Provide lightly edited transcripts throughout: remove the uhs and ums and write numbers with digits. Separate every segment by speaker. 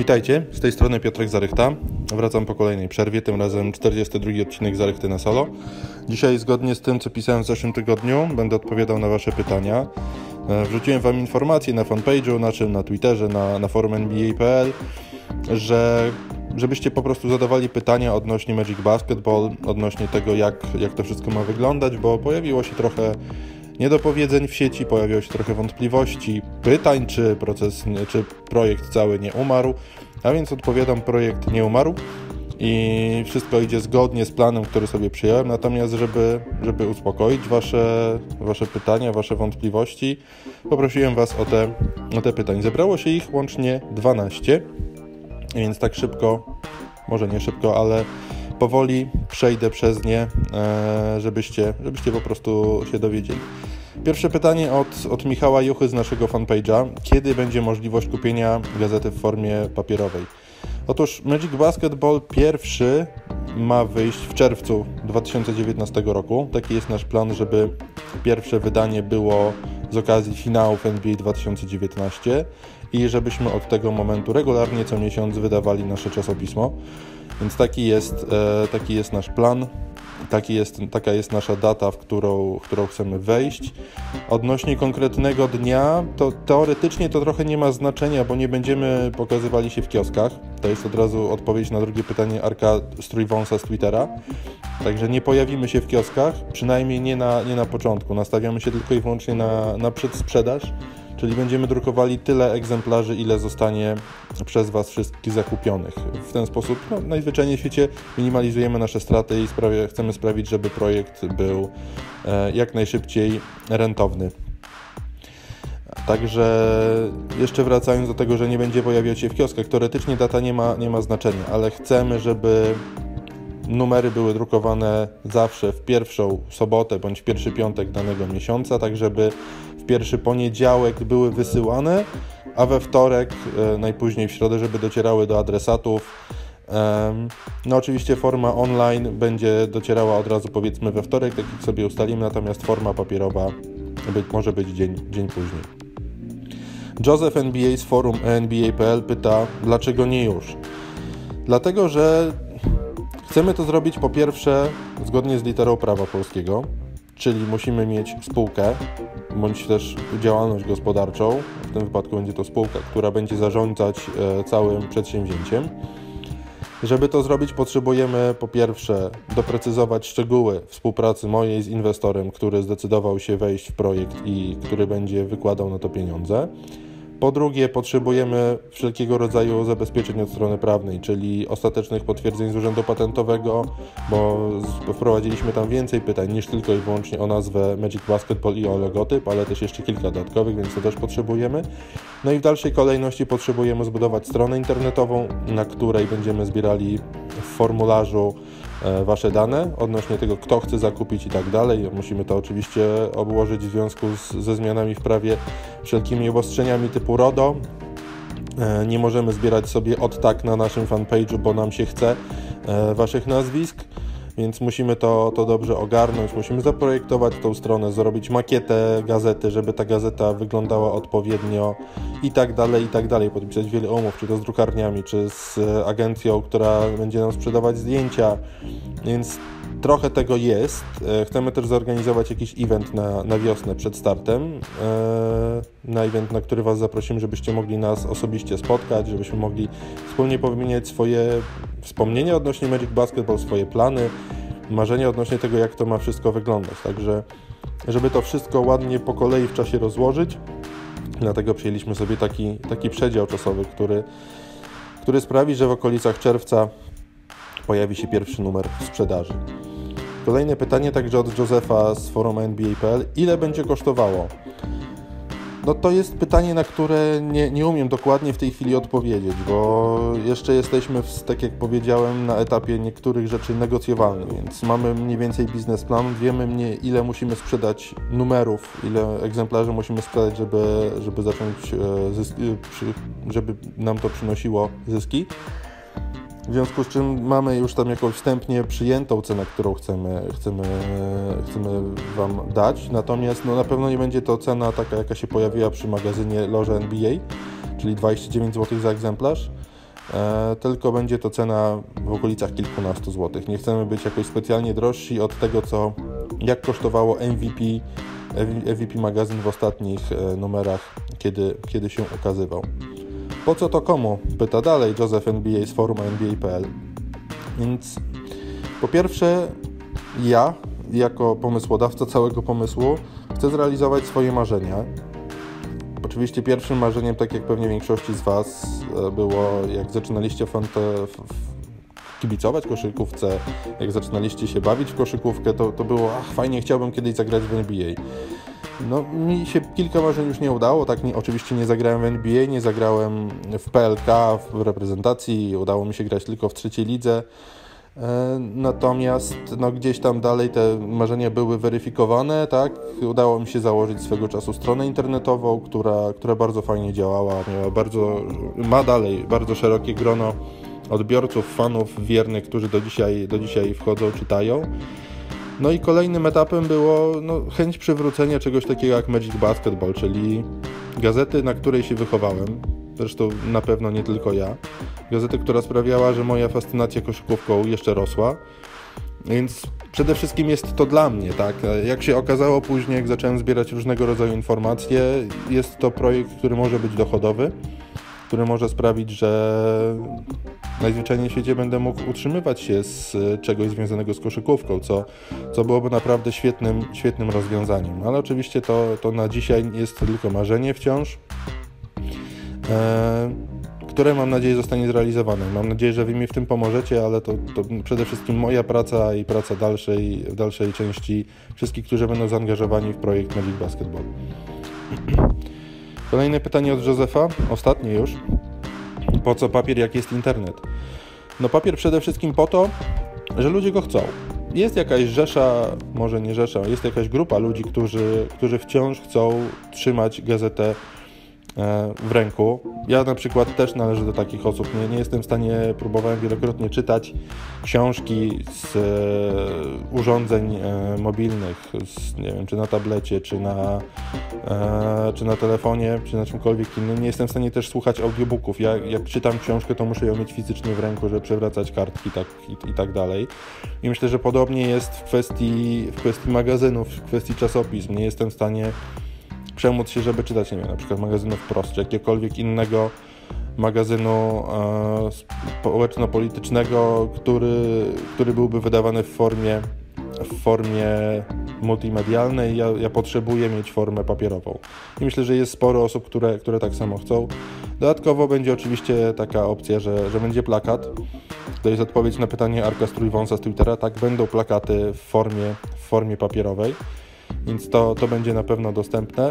Speaker 1: Witajcie, z tej strony Piotrek Zarychta. Wracam po kolejnej przerwie, tym razem 42 odcinek Zarychty na solo. Dzisiaj, zgodnie z tym, co pisałem w zeszłym tygodniu, będę odpowiadał na Wasze pytania. Wrzuciłem Wam informacje na fanpage'u, na Twitterze, na forum NBA.pl, żebyście po prostu zadawali pytania odnośnie Magic Basketball, odnośnie tego, jak to wszystko ma wyglądać, bo pojawiło się trochę niedopowiedzeń w sieci, pojawiło się trochę wątpliwości, pytań, czy projekt cały nie umarł, a więc odpowiadam, projekt nie umarł i wszystko idzie zgodnie z planem, który sobie przyjąłem, natomiast żeby uspokoić wasze pytania, wasze wątpliwości, poprosiłem Was o te pytań. Zebrało się ich łącznie 12, więc tak szybko, może nie szybko, ale powoli przejdę przez nie, żebyście po prostu się dowiedzieli. Pierwsze pytanie od Michała Juchy z naszego fanpage'a. Kiedy będzie możliwość kupienia gazety w formie papierowej? Otóż Magic Basketball pierwszy ma wyjść w czerwcu 2019 roku. Taki jest nasz plan, żeby pierwsze wydanie było z okazji finałów NBA 2019 i żebyśmy od tego momentu regularnie co miesiąc wydawali nasze czasopismo. Więc taki jest nasz plan, taka jest nasza data, w którą chcemy wejść. Odnośnie konkretnego dnia, to teoretycznie to trochę nie ma znaczenia, bo nie będziemy pokazywali się w kioskach. To jest od razu odpowiedź na drugie pytanie Arka Strójwąsa z Twittera. Także nie pojawimy się w kioskach, przynajmniej nie na początku. Nastawiamy się tylko i wyłącznie na przedsprzedaż, czyli będziemy drukowali tyle egzemplarzy, ile zostanie przez Was wszystkich zakupionych. W ten sposób najzwyczajniej w świecie minimalizujemy nasze straty i chcemy sprawić, żeby projekt był jak najszybciej rentowny. Także jeszcze wracając do tego, że nie będzie pojawiać się w kioskach, teoretycznie data nie ma znaczenia, ale chcemy, żeby numery były drukowane zawsze w pierwszą sobotę bądź w pierwszy piątek danego miesiąca, tak żeby w pierwszy poniedziałek były wysyłane, a we wtorek, najpóźniej w środę, żeby docierały do adresatów. Oczywiście forma online będzie docierała od razu, powiedzmy, we wtorek, tak jak sobie ustalimy, natomiast forma papierowa może być dzień później. Joseph NBA z forum NBA.pl pyta, dlaczego nie już? Dlatego, że chcemy to zrobić po pierwsze zgodnie z literą prawa polskiego, czyli musimy mieć spółkę, bądź też działalność gospodarczą, w tym wypadku będzie to spółka, która będzie zarządzać całym przedsięwzięciem. Żeby to zrobić, potrzebujemy po pierwsze doprecyzować szczegóły współpracy mojej z inwestorem, który zdecydował się wejść w projekt i który będzie wykładał na to pieniądze. Po drugie, potrzebujemy wszelkiego rodzaju zabezpieczeń od strony prawnej, czyli ostatecznych potwierdzeń z Urzędu Patentowego, bo wprowadziliśmy tam więcej pytań niż tylko i wyłącznie o nazwę Magic Basketball i o logotyp, ale też jeszcze kilka dodatkowych, więc to też potrzebujemy. No i w dalszej kolejności potrzebujemy zbudować stronę internetową, na której będziemy zbierali w formularzu Wasze dane odnośnie tego, kto chce zakupić i tak dalej. Musimy to oczywiście obłożyć w związku ze zmianami w prawie wszelkimi obostrzeniami typu RODO. Nie możemy zbierać sobie na naszym fanpage'u, bo nam się chce Waszych nazwisk, więc musimy to dobrze ogarnąć, musimy zaprojektować tą stronę, zrobić makietę gazety, żeby ta gazeta wyglądała odpowiednio i tak dalej, podpisać wiele umów, czy to z drukarniami, czy z agencją, która będzie nam sprzedawać zdjęcia, więc trochę tego jest. Chcemy też zorganizować jakiś event na wiosnę przed startem, na event, na który Was zaprosimy, żebyście mogli nas osobiście spotkać, żebyśmy mogli wspólnie powymieniać swoje wspomnienia odnośnie Magic Basketball, swoje plany, marzenia odnośnie tego, jak to ma wszystko wyglądać. Także, żeby to wszystko ładnie po kolei w czasie rozłożyć, dlatego przyjęliśmy sobie taki przedział czasowy, który sprawi, że w okolicach czerwca pojawi się pierwszy numer w sprzedaży. Kolejne pytanie także od Josefa z forum NBA.pl. Ile będzie kosztowało? To jest pytanie, na które nie umiem dokładnie w tej chwili odpowiedzieć, bo jeszcze jesteśmy, tak jak powiedziałem, na etapie niektórych rzeczy negocjowalnych, więc mamy mniej więcej biznesplan, wiemy ile musimy sprzedać numerów, ile egzemplarzy musimy sprzedać, żeby zacząć żeby nam to przynosiło zyski. W związku z czym mamy już tam jakąś wstępnie przyjętą cenę, którą chcemy Wam dać, natomiast na pewno nie będzie to cena taka, jaka się pojawiła przy magazynie Loże NBA, czyli 29 zł za egzemplarz. tylko będzie to cena w okolicach kilkunastu złotych. Nie chcemy być jakoś specjalnie drożsi od tego, jak kosztowało MVP magazyn w ostatnich numerach, kiedy się ukazywał. Po co to komu? Pyta dalej Joseph NBA z forum NBA.pl. Więc po pierwsze, ja jako pomysłodawca całego pomysłu chcę zrealizować swoje marzenia. Oczywiście pierwszym marzeniem, tak jak pewnie większości z Was, było, jak zaczynaliście kibicować koszykówce, jak zaczynaliście się bawić w koszykówkę, to było, fajnie, chciałbym kiedyś zagrać w NBA. No, mi się kilka marzeń już nie udało, oczywiście nie zagrałem w NBA, nie zagrałem w PLK, w reprezentacji, udało mi się grać tylko w trzeciej lidze. Natomiast gdzieś tam dalej te marzenia były weryfikowane, tak? Udało mi się założyć swego czasu stronę internetową, która bardzo fajnie działała, ma dalej bardzo szerokie grono odbiorców, fanów wiernych, którzy do dzisiaj wchodzą, czytają. No i kolejnym etapem było chęć przywrócenia czegoś takiego jak Magic Basketball, czyli gazety, na której się wychowałem. Zresztą na pewno nie tylko ja. Gazety, która sprawiała, że moja fascynacja koszykówką jeszcze rosła. Więc przede wszystkim jest to dla mnie, tak? Jak się okazało później, jak zacząłem zbierać różnego rodzaju informacje, jest to projekt, który może być dochodowy, który może sprawić, że najzwyczajniej w świecie będę mógł utrzymywać się z czegoś związanego z koszykówką, co byłoby naprawdę świetnym rozwiązaniem. Ale oczywiście to na dzisiaj jest tylko marzenie wciąż, które mam nadzieję zostanie zrealizowane. Mam nadzieję, że Wy mi w tym pomożecie, ale to przede wszystkim moja praca i praca w dalszej części wszystkich, którzy będą zaangażowani w projekt Magic Basketball. Kolejne pytanie od Józefa, ostatnie już. Po co papier, jak jest internet? Papier przede wszystkim po to, że ludzie go chcą. Jest jakaś rzesza, może nie rzesza, jest jakaś grupa ludzi, którzy wciąż chcą trzymać gazetę w ręku. Ja na przykład też należę do takich osób. Nie jestem w stanie, próbowałem wielokrotnie czytać książki z urządzeń mobilnych, nie wiem, czy na tablecie, czy na telefonie, czy na czymkolwiek innym. Nie jestem w stanie też słuchać audiobooków. Jak czytam książkę, to muszę ją mieć fizycznie w ręku, żeby przewracać kartki i tak dalej. I myślę, że podobnie jest w kwestii magazynów, w kwestii czasopism. Nie jestem w stanie przemóc się, żeby czytać, nie wiem, na przykład magazynu Wprost, czy jakiegokolwiek innego magazynu społeczno-politycznego, który byłby wydawany w formie multimedialnej. Ja potrzebuję mieć formę papierową. I myślę, że jest sporo osób, które tak samo chcą. Dodatkowo będzie oczywiście taka opcja, że będzie plakat. To jest odpowiedź na pytanie Arka z Trójwąsa z Twittera. Tak, będą plakaty w formie papierowej. Więc to będzie na pewno dostępne.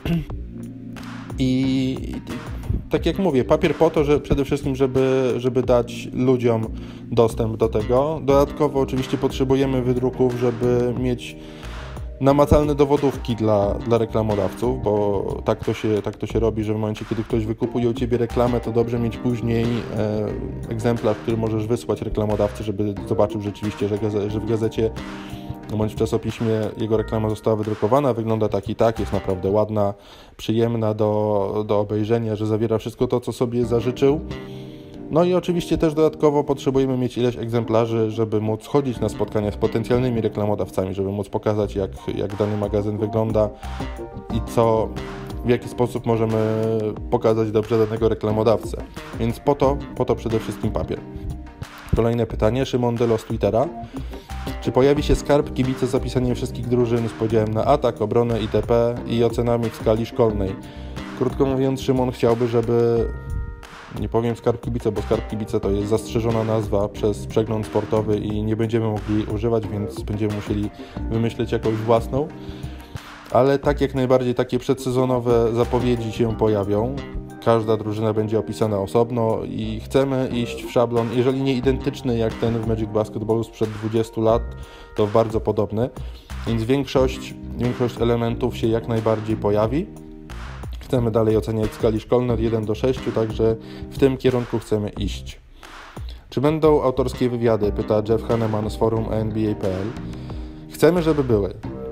Speaker 1: I tak jak mówię, papier po to, że przede wszystkim, żeby dać ludziom dostęp do tego. Dodatkowo oczywiście potrzebujemy wydruków, żeby mieć namacalne dowodówki dla reklamodawców, bo tak to się robi, że w momencie, kiedy ktoś wykupuje u Ciebie reklamę, to dobrze mieć później egzemplarz, który możesz wysłać reklamodawcy, żeby zobaczył rzeczywiście, że w gazecie bądź w czasopiśmie jego reklama została wydrukowana, wygląda tak i tak, jest naprawdę ładna, przyjemna do obejrzenia, że zawiera wszystko to, co sobie zażyczył. No i oczywiście też dodatkowo potrzebujemy mieć ileś egzemplarzy, żeby móc chodzić na spotkania z potencjalnymi reklamodawcami, żeby móc pokazać, jak dany magazyn wygląda i w jaki sposób możemy pokazać dobrze danego reklamodawcę. Więc po to przede wszystkim papier. Kolejne pytanie, Szymon Delo z Twittera. Czy pojawi się skarb kibice z zapisaniem wszystkich drużyn z podziałem na atak, obronę itp. I ocenami w skali szkolnej? Krótko mówiąc, Szymon chciałby, żeby, nie powiem skarb kibice, bo skarb kibice to jest zastrzeżona nazwa przez przegląd sportowy i nie będziemy mogli używać, więc będziemy musieli wymyśleć jakąś własną. Ale tak jak najbardziej takie przedsezonowe zapowiedzi się pojawią. Każda drużyna będzie opisana osobno i chcemy iść w szablon, jeżeli nie identyczny jak ten w Magic Basketballu sprzed 20 lat, to bardzo podobny, więc większość elementów się jak najbardziej pojawi. Chcemy dalej oceniać w skali szkolnej od 1 do 6, także w tym kierunku chcemy iść. Czy będą autorskie wywiady? Pyta Jeff Hanneman z forum NBA.pl. Chcemy, żeby były.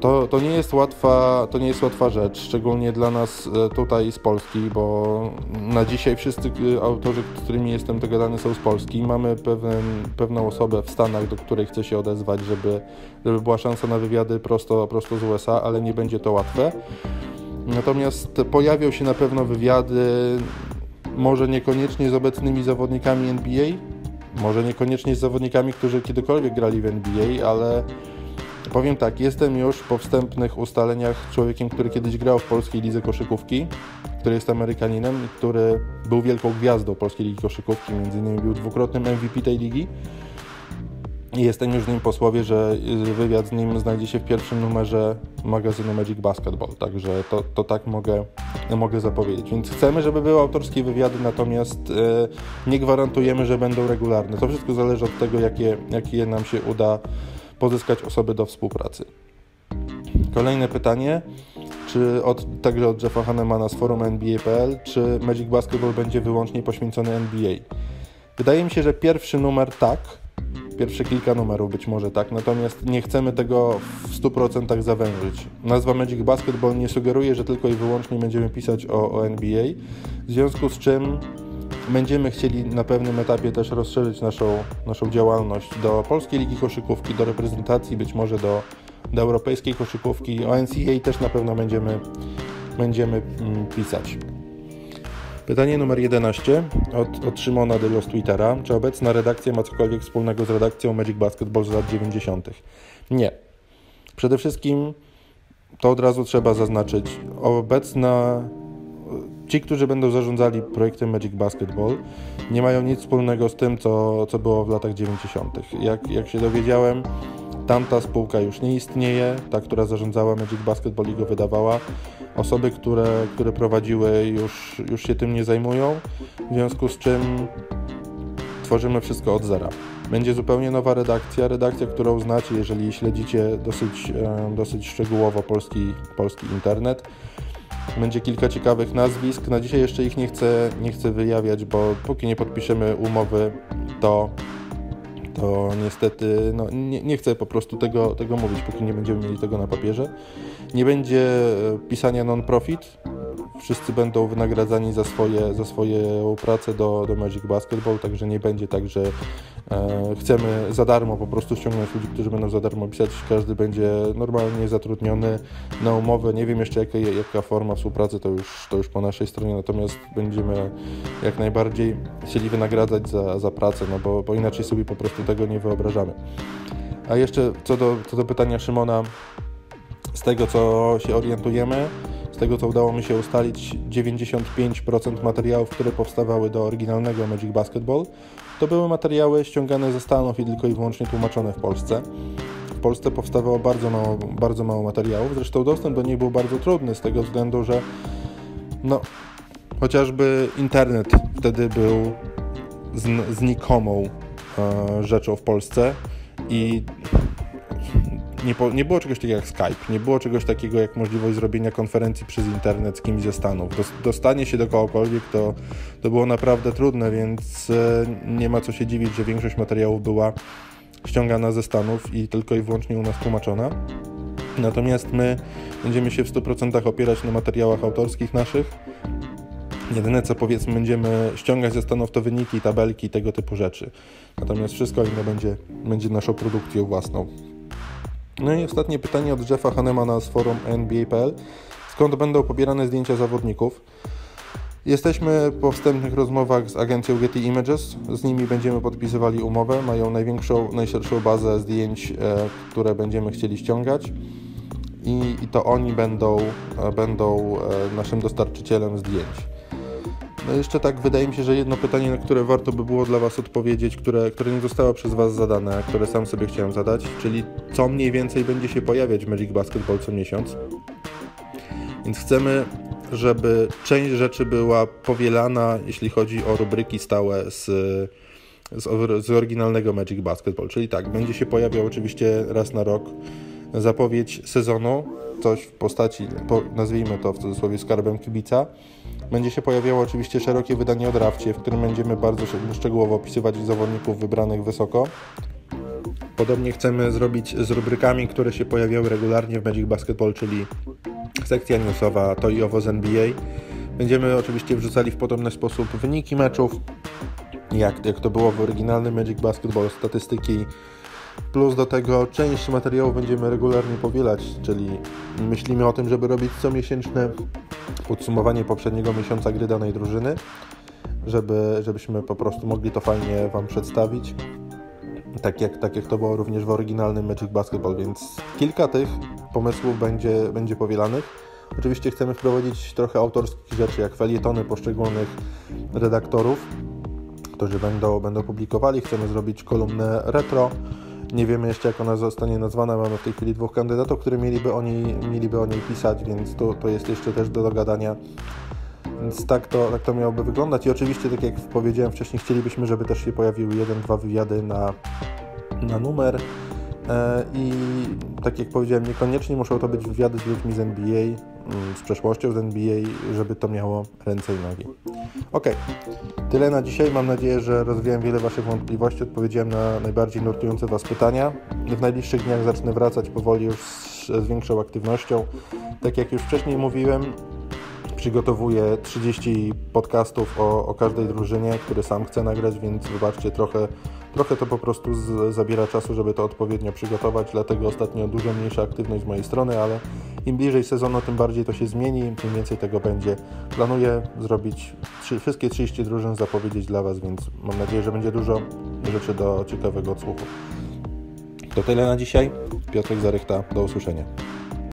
Speaker 1: To nie jest łatwa rzecz, szczególnie dla nas tutaj z Polski, bo na dzisiaj wszyscy autorzy, z którymi jestem dogadany, są z Polski. Mamy pewną osobę w Stanach, do której chcę się odezwać, żeby była szansa na wywiady prosto z USA, ale nie będzie to łatwe. Natomiast pojawią się na pewno wywiady, może niekoniecznie z obecnymi zawodnikami NBA, może niekoniecznie z zawodnikami, którzy kiedykolwiek grali w NBA, ale powiem tak, jestem już po wstępnych ustaleniach człowiekiem, który kiedyś grał w polskiej lidze koszykówki, który jest Amerykaninem i który był wielką gwiazdą polskiej ligi koszykówki, między innymi był dwukrotnym MVP tej ligi. I jestem już z nim po słowie, że wywiad z nim znajdzie się w pierwszym numerze magazynu Magic Basketball, także to tak mogę zapowiedzieć. Więc chcemy, żeby były autorskie wywiady, natomiast nie gwarantujemy, że będą regularne. To wszystko zależy od tego, jakie nam się uda pozyskać osoby do współpracy. Kolejne pytanie, także od Jeffa Hannemana z forum NBA.pl, czy Magic Basketball będzie wyłącznie poświęcony NBA? Wydaje mi się, że pierwszy numer tak, pierwsze kilka numerów być może tak, natomiast nie chcemy tego w 100% zawężyć. Nazwa Magic Basketball nie sugeruje, że tylko i wyłącznie będziemy pisać o NBA, w związku z czym będziemy chcieli na pewnym etapie też rozszerzyć naszą działalność do Polskiej Ligi Koszykówki, do reprezentacji, być może do europejskiej koszykówki, o NCAA też na pewno będziemy pisać. Pytanie numer 11 od Szymona Dylo z Twittera. Czy obecna redakcja ma cokolwiek wspólnego z redakcją Magic Basketball z lat 90.? Nie. Przede wszystkim to od razu trzeba zaznaczyć. Ci, którzy będą zarządzali projektem Magic Basketball, nie mają nic wspólnego z tym, co było w latach 90. Jak się dowiedziałem, tamta spółka już nie istnieje, ta, która zarządzała Magic Basketball i go wydawała. Osoby, które prowadziły, już się tym nie zajmują, w związku z czym tworzymy wszystko od zera. Będzie zupełnie nowa redakcja, którą znacie, jeżeli śledzicie dosyć szczegółowo polski internet. Będzie kilka ciekawych nazwisk. Na dzisiaj jeszcze ich nie chcę wyjawiać, bo póki nie podpiszemy umowy, to niestety nie chcę po prostu tego mówić, póki nie będziemy mieli tego na papierze. Nie będzie pisania non-profit. Wszyscy będą wynagradzani za swoją pracę do Magic Basketball, także nie będzie tak, że chcemy za darmo po prostu ściągnąć ludzi, którzy będą za darmo pisać. Każdy będzie normalnie zatrudniony na umowę. Nie wiem jeszcze jaka forma współpracy, to już po naszej stronie, natomiast będziemy jak najbardziej chcieli wynagradzać za pracę, bo inaczej sobie po prostu tego nie wyobrażamy. A jeszcze co do pytania Szymona, z tego co się orientujemy, z tego co udało mi się ustalić, 95% materiałów, które powstawały do oryginalnego Magic Basketball, to były materiały ściągane ze Stanów i tylko i wyłącznie tłumaczone w Polsce. W Polsce powstawało bardzo mało materiałów, zresztą dostęp do nich był bardzo trudny z tego względu, że chociażby internet wtedy był znikomą rzeczą w Polsce i nie było czegoś takiego jak Skype, nie było czegoś takiego jak możliwość zrobienia konferencji przez internet z kimś ze Stanów. Dostanie się do kogokolwiek to było naprawdę trudne, więc nie ma co się dziwić, że większość materiałów była ściągana ze Stanów i tylko i wyłącznie u nas tłumaczona. Natomiast my będziemy się w 100% opierać na materiałach autorskich naszych. Jedyne co powiedzmy będziemy ściągać ze Stanów to wyniki, tabelki, tego typu rzeczy. Natomiast wszystko inne będzie naszą produkcją własną. No i ostatnie pytanie od Jeffa Hannemana z forum NBA.pl. Skąd będą pobierane zdjęcia zawodników? Jesteśmy po wstępnych rozmowach z agencją Getty Images. Z nimi będziemy podpisywali umowę. Mają najszerszą bazę zdjęć, które będziemy chcieli ściągać. I to oni będą naszym dostarczycielem zdjęć. No jeszcze tak wydaje mi się, że jedno pytanie, na które warto by było dla Was odpowiedzieć, które nie zostało przez Was zadane, a które sam sobie chciałem zadać, czyli co mniej więcej będzie się pojawiać w Magic Basketball co miesiąc. Więc chcemy, żeby część rzeczy była powielana, jeśli chodzi o rubryki stałe z oryginalnego Magic Basketball. Czyli tak, będzie się pojawiał oczywiście raz na rok zapowiedź sezonu, coś w postaci, nazwijmy to w cudzysłowie skarbem kibica. Będzie się pojawiało oczywiście szerokie wydanie o drafcie, w którym będziemy bardzo szczegółowo opisywać zawodników wybranych wysoko. Podobnie chcemy zrobić z rubrykami, które się pojawiały regularnie w Magic Basketball, czyli sekcja newsowa, to i owo z NBA. Będziemy oczywiście wrzucali w podobny sposób wyniki meczów, jak to było w oryginalnym Magic Basketball, statystyki, plus do tego część materiałów będziemy regularnie powielać, czyli myślimy o tym, żeby robić comiesięczne podsumowanie poprzedniego miesiąca gry danej drużyny, żebyśmy po prostu mogli to fajnie Wam przedstawić, tak jak to było również w oryginalnym Magic Basketball, więc kilka tych pomysłów będzie powielanych. Oczywiście chcemy wprowadzić trochę autorskich rzeczy, jak felietony poszczególnych redaktorów, którzy będą publikowali. Chcemy zrobić kolumnę retro. Nie wiemy jeszcze, jak ona zostanie nazwana. Mamy w tej chwili 2 kandydatów, którzy mieliby o niej pisać, więc to jest jeszcze też do dogadania. Więc tak to miałoby wyglądać. I oczywiście, tak jak powiedziałem wcześniej, chcielibyśmy, żeby też się pojawiły 1-2 wywiady na numer. I tak jak powiedziałem, niekoniecznie muszą to być wywiady z ludźmi z NBA, z przeszłością z NBA, żeby to miało ręce i nogi. Ok, tyle na dzisiaj. Mam nadzieję, że rozwiałem wiele Waszych wątpliwości, odpowiedziałem na najbardziej nurtujące Was pytania. W najbliższych dniach zacznę wracać powoli już z większą aktywnością. Tak jak już wcześniej mówiłem, przygotowuję 30 podcastów o każdej drużynie, które sam chcę nagrać, więc wybaczcie, trochę to po prostu zabiera czasu, żeby to odpowiednio przygotować, dlatego ostatnio dużo mniejsza aktywność z mojej strony, ale im bliżej sezonu, tym bardziej to się zmieni, tym więcej tego będzie. Planuję zrobić wszystkie 30 drużyn, zapowiedzieć dla Was, więc mam nadzieję, że będzie dużo rzeczy do ciekawego odsłuchu. To tyle na dzisiaj. Piotrek Zarychta, do usłyszenia.